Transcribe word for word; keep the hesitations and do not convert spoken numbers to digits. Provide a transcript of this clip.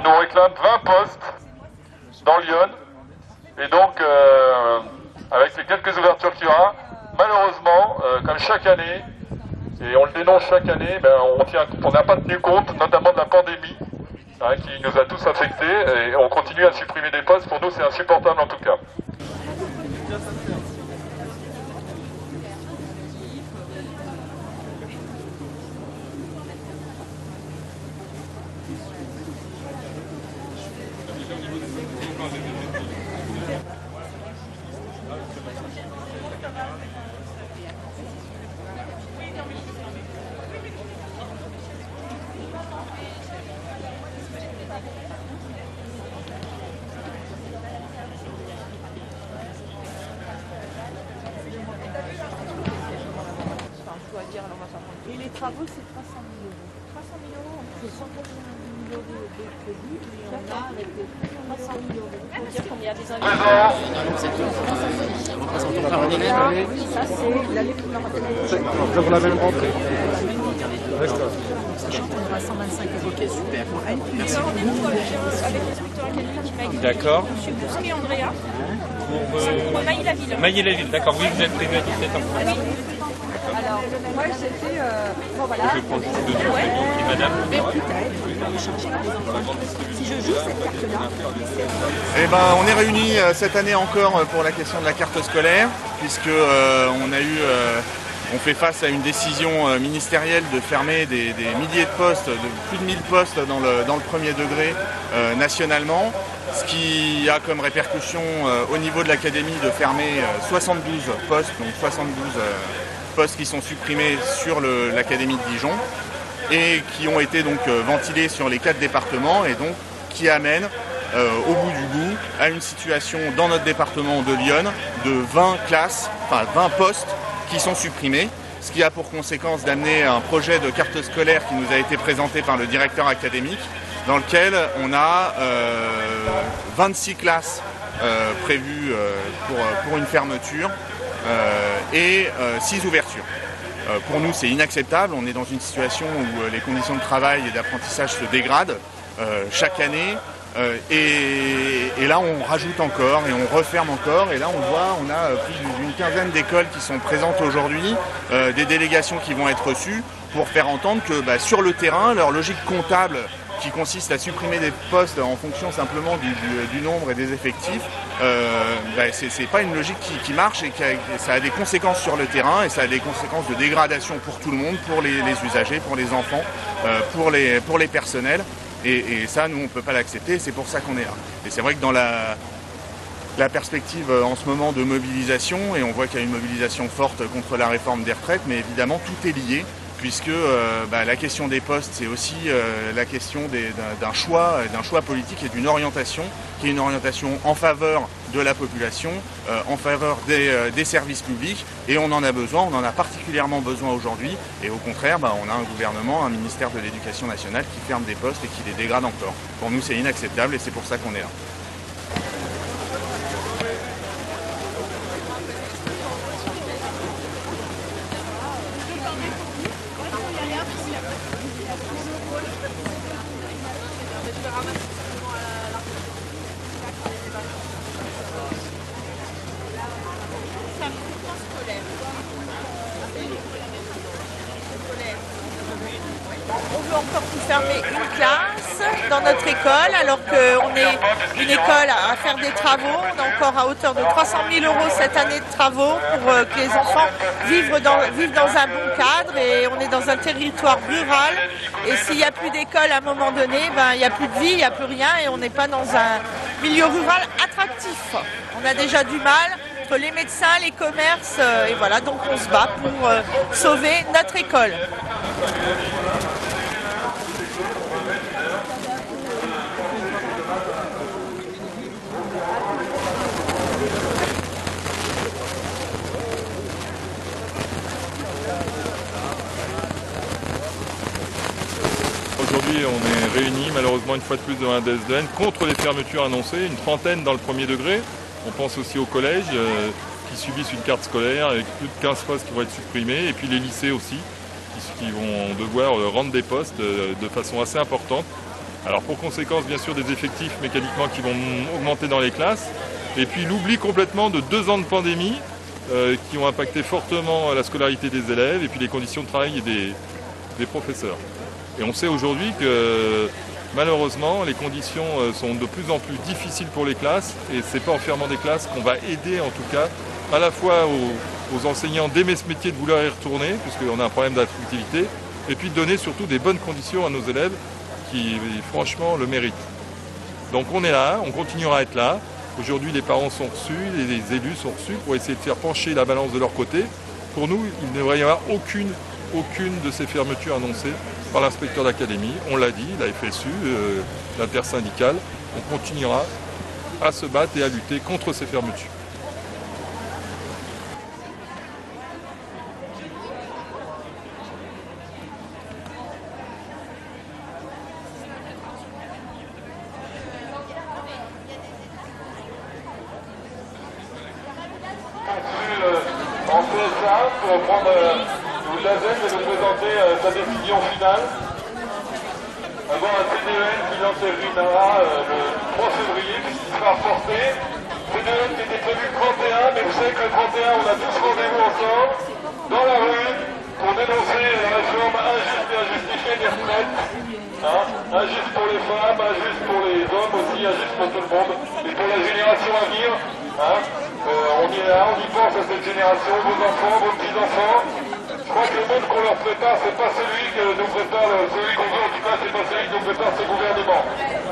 nous réclament vingt postes dans Lyon. Et donc, euh, avec les quelques ouvertures qu'il y aura, malheureusement, euh, comme chaque année, et on le dénonce chaque année, ben on tient, on n'a pas tenu compte notamment de la pandémie hein, qui nous a tous affectés, et on continue à supprimer des postes. Pour nous, c'est insupportable en tout cas. Et les travaux, c'est trois cent mille euros. trois cent mille euros, c'est cent quatre-vingt-dix mille euros de crédit, et on a avec les trois cent mille euros. Il faut dire qu'on y a des investissements. Ça, c'est l'année pour la rentrée. Pour la même rentrée. D'accord. On a cent vingt-cinq euros. Ok, super. Alors, on est nous avec l'inspecteur académique qui m'a dit. D'accord. Monsieur Bousquet Andrea. Pour, Ça, euh, pour Mailly-la-Ville. Mailly-la-Ville, d'accord. Oui, vous êtes prévu à dix-sept heures trente. Alors, moi, c'était... Euh, bon, voilà. Je prends juste deux minutes. Ouais. Et madame, Mais si je joue cette carte-là, Eh ben, on est réunis cette année encore pour la question de la carte scolaire, puisque euh, on a eu, euh, on fait face à une décision ministérielle de fermer des, des milliers de postes, de plus de mille postes dans le, dans le premier degré euh, nationalement, ce qui a comme répercussion euh, au niveau de l'académie de fermer euh, soixante-douze postes, donc soixante-douze euh, postes qui sont supprimés sur le- l'académie de Dijon et qui ont été donc euh, ventilés sur les quatre départements et donc qui amènent euh, au bout du bout à une situation dans notre département de Lyon de vingt classes, enfin vingt postes qui sont supprimés, ce qui a pour conséquence d'amener un projet de carte scolaire qui nous a été présenté par le directeur académique, dans lequel on a euh, vingt-six classes euh, prévues euh, pour, pour une fermeture euh, et euh, six ouvertures. Euh, pour nous, c'est inacceptable. On est dans une situation où euh, les conditions de travail et d'apprentissage se dégradent euh, chaque année. Euh, et, et là, on rajoute encore et on referme encore. Et là, on voit, on a plus d'une quinzaine d'écoles qui sont présentes aujourd'hui, euh, des délégations qui vont être reçues pour faire entendre que bah, sur le terrain, leur logique comptable qui consiste à supprimer des postes en fonction simplement du, du, du nombre et des effectifs, euh, bah, c'est, c'est pas une logique qui, qui marche et qui a, ça a des conséquences sur le terrain et ça a des conséquences de dégradation pour tout le monde, pour les, les usagers, pour les enfants, euh, pour, les, pour les personnels. Et, et ça, nous, on ne peut pas l'accepter, c'est pour ça qu'on est là. Et c'est vrai que dans la, la perspective en ce moment de mobilisation, et on voit qu'il y a une mobilisation forte contre la réforme des retraites, mais évidemment, tout est lié, puisque euh, bah, la question des postes, c'est aussi euh, la question des, d'un, d'un choix, d'un choix politique et d'une orientation, qui est une orientation en faveur de la population, euh, en faveur des, euh, des services publics, et on en a besoin, on en a particulièrement besoin aujourd'hui, et au contraire, bah, on a un gouvernement, un ministère de l'Éducation nationale qui ferme des postes et qui les dégrade encore. Pour nous, c'est inacceptable et c'est pour ça qu'on est là. On veut encore tout fermer une classe dans notre école, alors qu'on est une école à faire des travaux. On est encore à hauteur de trois cent mille euros cette année de travaux pour que les enfants vivent dans, vivent dans un bon cadre. Et on est dans un territoire rural. Et s'il n'y a plus d'école à un moment donné, ben, il n'y a plus de vie, il n'y a plus rien. Et on n'est pas dans un milieu rural attractif. On a déjà du mal entre les médecins, les commerces. Et voilà, donc on se bat pour euh, sauver notre école. Aujourd'hui, on est réunis malheureusement une fois de plus devant un D S D N contre les fermetures annoncées, une trentaine dans le premier degré. On pense aussi aux collèges euh, qui subissent une carte scolaire avec plus de quinze postes qui vont être supprimés, et puis les lycées aussi qui, qui vont devoir euh, rendre des postes euh, de façon assez importante, Alors pour conséquence, bien sûr, des effectifs mécaniquement qui vont augmenter dans les classes. Et puis l'oubli complètement de deux ans de pandémie euh, qui ont impacté fortement la scolarité des élèves et puis les conditions de travail des, des professeurs. Et on sait aujourd'hui que malheureusement, les conditions sont de plus en plus difficiles pour les classes et c'est pas en fermant des classes qu'on va aider en tout cas à la fois aux, aux enseignants d'aimer ce métier, de vouloir y retourner, puisqu'on a un problème d'attractivité, et puis de donner surtout des bonnes conditions à nos élèves qui franchement le méritent. Donc on est là, on continuera à être là. Aujourd'hui les parents sont reçus, les élus sont reçus pour essayer de faire pencher la balance de leur côté. Pour nous, il ne devrait y avoir aucune, aucune de ces fermetures annoncées par l'inspecteur d'académie. On l'a dit, la F S U, euh, l'intersyndicale, on continuera à se battre et à lutter contre ces fermetures. En C S A pour prendre euh, l'A Z E M et nous présenter euh, sa décision finale. Avant un C D E N qui s'entérinnera euh, le trois février, qui sera reporté. C D E N qui était prévu le trente et un, mais vous savez que le trente et un, on a tous rendez-vous ensemble, dans la rue, pour dénoncer la réforme injuste et injustifiée des retraites. Hein, injuste pour les femmes, injuste pour les hommes aussi, injuste pour tout le monde, et pour la génération à venir. Hein. Euh, on y est là, on y pense à cette génération, vos enfants, vos petits-enfants. Je crois que le monde qu'on leur prépare, c'est pas celui que nous prépare, celui qu'on veut en tout cas, c'est pas celui que nous prépare ce gouvernement.